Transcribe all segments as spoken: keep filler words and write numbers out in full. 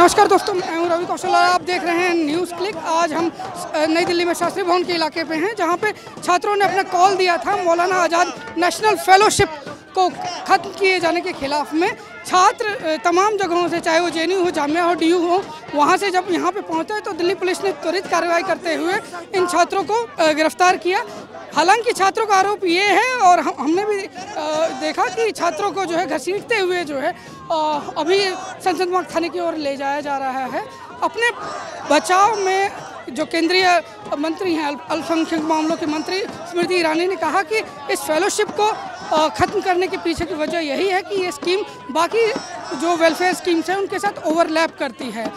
नमस्कार दोस्तों, मैं हूं रवि कौशल और आप देख रहे हैं न्यूज़ क्लिक। आज हम नई दिल्ली में शास्त्री भवन के इलाके पे हैं, जहां पे छात्रों ने अपना कॉल दिया था मौलाना आज़ाद नेशनल फेलोशिप को ख़त्म किए जाने के खिलाफ में। छात्र तमाम जगहों से, चाहे वो जे एन यू हो, जामिया हो, डी यू हो, वहाँ से जब यहाँ पे पहुँचे तो दिल्ली पुलिस ने त्वरित कार्रवाई करते हुए इन छात्रों को गिरफ्तार किया। हालांकि छात्रों का आरोप ये है, और हम हमने भी देखा कि छात्रों को जो है घसीटते हुए जो है अभी संसद मार्ग थाने की ओर ले जाया जा रहा है। अपने बचाव में जो केंद्रीय मंत्री हैं, अल्पसंख्यक मामलों के मंत्री स्मृति ईरानी ने कहा कि इस फेलोशिप को ख़त्म करने के पीछे की वजह यही है कि ये स्कीम बाकी जो वेलफेयर स्कीम्स हैं उनके साथ ओवरलैप करती है।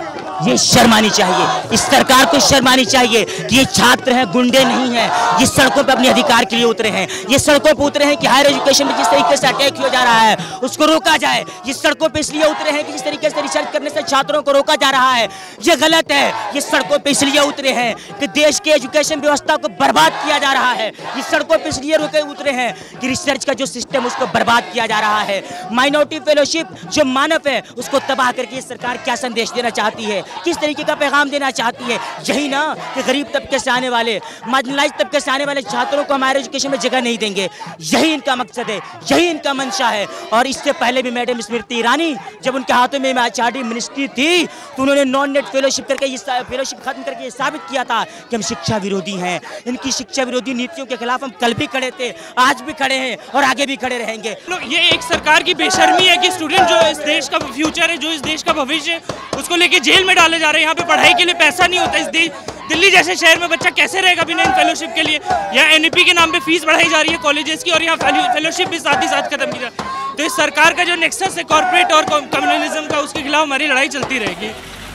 ये शर्म आनी चाहिए, इस सरकार को शर्म आनी चाहिए कि ये छात्र हैं, गुंडे नहीं हैं। ये सड़कों पे अपने अधिकार के लिए उतरे हैं। ये सड़कों पे उतरे हैं कि हायर एजुकेशन में जिस तरीके से अटैक किया जा रहा है उसको रोका जाए। ये सड़कों पे इसलिए उतरे हैं कि जिस तरीके से रिसर्च करने से छात्रों को रोका जा रहा है, ये गलत है। ये सड़कों पे इसलिए उतरे हैं कि देश के एजुकेशन व्यवस्था को बर्बाद किया जा रहा है। ये सड़कों पे इसलिए रुके उतरे हैं कि रिसर्च का जो सिस्टम उसको बर्बाद किया जा रहा है। माइनॉरिटी फेलोशिप जो मानव है उसको तबाह करके ये सरकार क्या संदेश देना चाहती है, किस तरीके का पैगाम देना चाहती है? यही ना कि गरीब तबके से आने वाले, मार्जिनलाइज तबके से आने वाले छात्रों को हमारे एजुकेशन में जगह नहीं देंगे। यही इनका मकसद है, यही इनका मंशा है। और इससे पहले भी मैडम स्मृति ईरानी जब उनके हाथों में आचार्य मिनिस्ट्री थी तो उन्होंने नॉन नेट फेलोशिप करके ये फेलोशिप खत्म करके ये साबित किया था कि हम शिक्षा विरोधी हैं। इनकी शिक्षा विरोधी नीतियों के खिलाफ हम कल भी खड़े थे, आज भी खड़े हैं और आगे भी खड़े रहेंगे। ये एक सरकार की बेशर्मी है कि स्टूडेंट जो इस देश का फ्यूचर है, जो इस देश का भविष्य है, उसको लेके जेल में डाले जा रहे हैं। यहाँ पे पढ़ाई के लिए पैसा नहीं होता। इस देश दिल्ली जैसे शहर में बच्चा कैसे रहेगा बिना इन फेलोशिप के लिए? यहाँ एन ई पी के नाम पे फीस बढ़ाई जा रही है कॉलेजेस की, और यहाँ फेलोशिप भी साथ ही साथ खत्म की जा रही है। तो इस सरकार का जो नेक्सस है कॉर्पोरेट और कम्युनलिज्म का, उसके खिलाफ हमारी लड़ाई चलती रहेगी।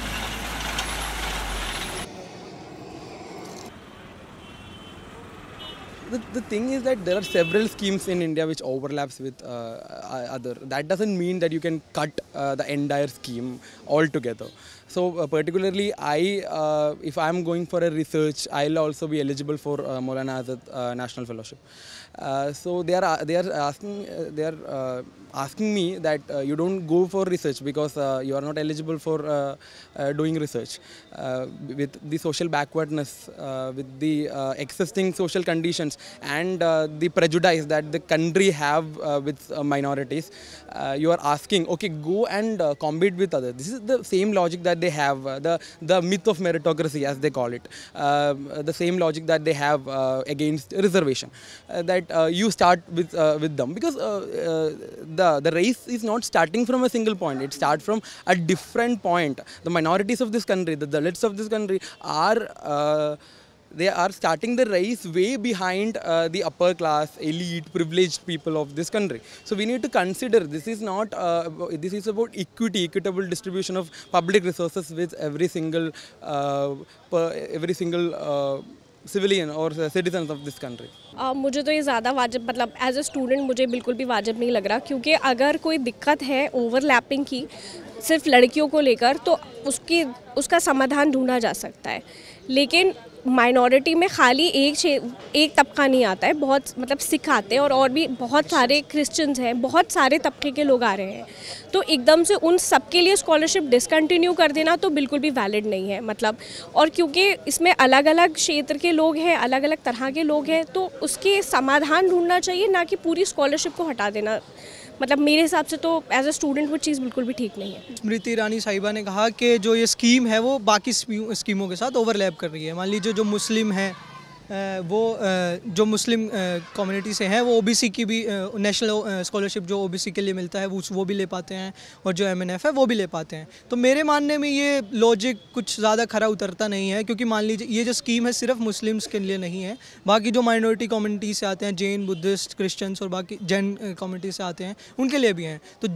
The, the thing is that there are several schemes in India which overlaps with uh, other. That doesn't mean that you can cut uh, the entire scheme altogether. So uh, particularly I, uh, if I am going for a research, I'll also be eligible for uh, Maulana Azad uh, National Fellowship. Uh, so they are they are asking uh, they are uh, asking me that uh, you don't go for research because uh, you are not eligible for uh, uh, doing research uh, with the social backwardness, uh, with the uh, existing social conditions and uh, the prejudice that the country have uh, with uh, minorities. Uh, you are asking, okay, go and uh, compete with others. This is the same logic that they have, uh, the the myth of meritocracy as they call it, uh, the same logic that they have uh, against reservation. Uh, that uh, you start with uh, with them because uh, uh, the the race is not starting from a single point. It starts from a different point. The minorities of this country, the Dalits of this country are uh, they are starting the race way behind uh, the upper class, elite, privileged people of this country. So we need to consider this is not uh, this is about equity, equitable distribution of public resources with every single uh, per, every single uh, civilian और citizens of this country. मुझे तो ये ज़्यादा वाजिब, मतलब as a student मुझे बिल्कुल भी वाजिब नहीं लग रहा, क्योंकि अगर कोई दिक्कत है ओवरलैपिंग की सिर्फ लड़कियों को लेकर तो उसकी उसका समाधान ढूंढा जा सकता है। लेकिन माइनॉरिटी में खाली एक एक तबका नहीं आता है, बहुत मतलब सिख आते हैं और और भी बहुत सारे क्रिश्चियंस हैं, बहुत सारे तबके के लोग आ रहे हैं। तो एकदम से उन सब के लिए स्कॉलरशिप डिसकंटिन्यू कर देना तो बिल्कुल भी वैलिड नहीं है। मतलब और क्योंकि इसमें अलग अलग क्षेत्र के लोग हैं, अलग अलग तरह के लोग हैं, तो उसके समाधान ढूंढना चाहिए, ना कि पूरी स्कॉलरशिप को हटा देना। मतलब मेरे हिसाब से तो एज अ स्टूडेंट वो चीज़ बिल्कुल भी ठीक नहीं है। स्मृति ईरानी साहिबा ने कहा कि जो ये स्कीम है वो बाकी स्कीमों के साथ ओवरलैप कर रही है। मान लीजिए जो मुस्लिम हैं वो जो मुस्लिम कम्युनिटी से हैं वो ओबीसी की भी नेशनल स्कॉलरशिप जो ओबीसी के लिए मिलता है वो वो भी ले पाते हैं, और जो एमएनएफ है वो भी ले पाते हैं। तो मेरे मानने में ये लॉजिक कुछ ज़्यादा खरा उतरता नहीं है, क्योंकि मान लीजिए ये जो स्कीम है सिर्फ मुस्लिम्स के लिए नहीं है, बाकी जो माइनॉरिटी कम्युनिटी से आते हैं, जैन, बुद्धिस्ट, क्रिश्चियंस और बाकी जैन कम्युनिटी से आते हैं, उनके लिए भी हैं। तो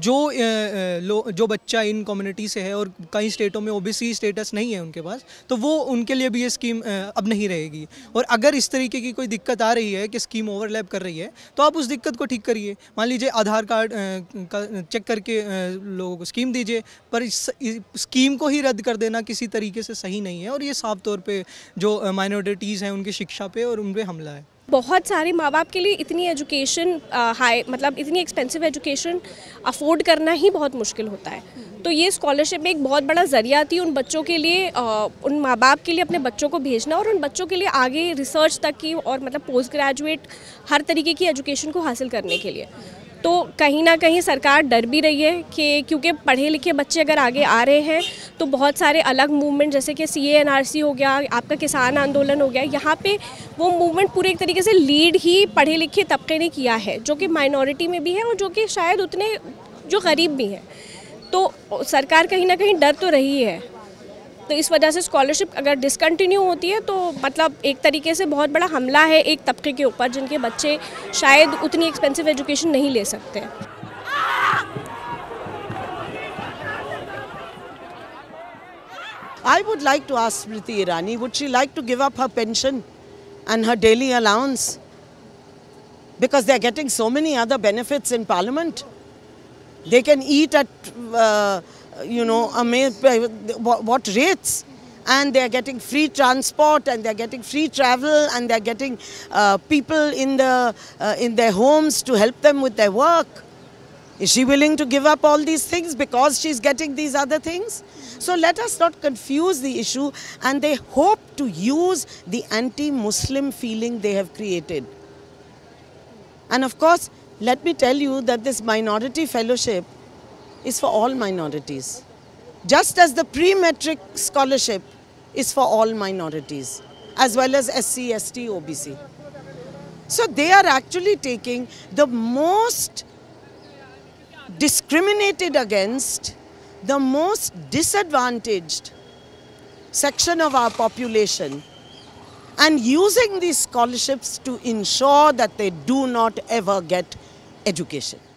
जो जो बच्चा इन कम्युनिटी से है और कई स्टेटों में ओबीसी स्टेटस नहीं है उनके पास, तो वो उनके लिए भी ये स्कीम अब नहीं रहेगी। और अगर इस तरीके की कोई दिक्कत आ रही है कि स्कीम ओवरलैप कर रही है तो आप उस दिक्कत को ठीक करिए। मान लीजिए आधार कार्ड का चेक करके लोगों को स्कीम दीजिए, पर इस स्कीम को ही रद्द कर देना किसी तरीके से सही नहीं है, और ये साफ तौर पे जो माइनॉरिटीज़ हैं उनकी शिक्षा पे और उन पे हमला है। बहुत सारे माँ बाप के लिए इतनी एजुकेशन हाई मतलब इतनी एक्सपेंसिव एजुकेशन अफोर्ड करना ही बहुत मुश्किल होता है। तो ये स्कॉलरशिप एक बहुत बड़ा ज़रिया थी उन बच्चों के लिए, आ, उन माँ बाप के लिए अपने बच्चों को भेजना और उन बच्चों के लिए आगे रिसर्च तक की और मतलब पोस्ट ग्रेजुएट हर तरीके की एजुकेशन को हासिल करने के लिए। तो कहीं ना कहीं सरकार डर भी रही है कि क्योंकि पढ़े लिखे बच्चे अगर आगे आ रहे हैं तो बहुत सारे अलग मूवमेंट जैसे कि सी ए एन आर सी हो गया, आपका किसान आंदोलन हो गया, यहाँ पे वो मूवमेंट पूरे एक तरीके से लीड ही पढ़े लिखे तबके ने किया है, जो कि माइनॉरिटी में भी है और जो कि शायद उतने जो गरीब भी हैं। तो सरकार कहीं ना कहीं डर तो रही है। तो इस वजह से स्कॉलरशिप अगर डिसकंटिन्यू होती है तो मतलब एक तरीके से बहुत बड़ा हमला है एक तबके के ऊपर जिनके बच्चे शायद उतनी एक्सपेंसिव एजुकेशन नहीं ले सकते। I would like to ask Smriti Irani, would she like to give up her pension and her daily allowance? Because they are getting so many other benefits in Parliament. They can eat at, uh, you know, what rates, and they are getting free transport, and they are getting free travel, and they are getting uh, people in the uh, in their homes to help them with their work. Is she willing to give up all these things because she's getting these other things? So let us not confuse the issue, and they hope to use the anti-Muslim feeling they have created. And of course, let me tell you that this minority fellowship is for all minorities. Just as the pre-metric scholarship is for all minorities, as well as S C, S T, O B C. So they are actually taking the most discriminated against, the most disadvantaged section of our population, and using these scholarships to ensure that they do not ever get education.